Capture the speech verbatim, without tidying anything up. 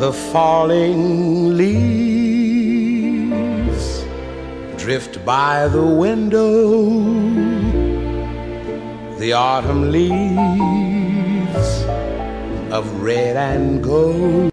The falling leaves drift by the window, the autumn leaves of red and gold.